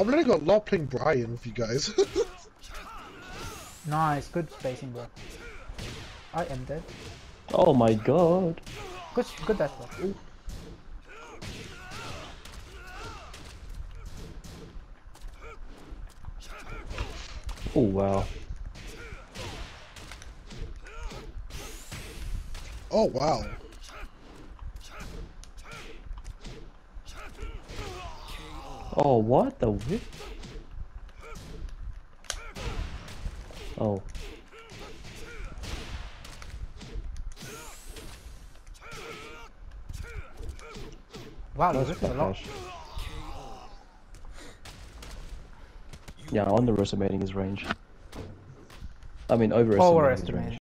I'm learning a lot playing Bryan with you guys. Nice, good spacing, bro. I am dead. Oh my god. Good dash, bro. Oh wow. Oh wow. Oh, what the whip? Oh. Wow, That's this is a lot. backlash. Yeah, underestimating his range. I mean, overestimating his range.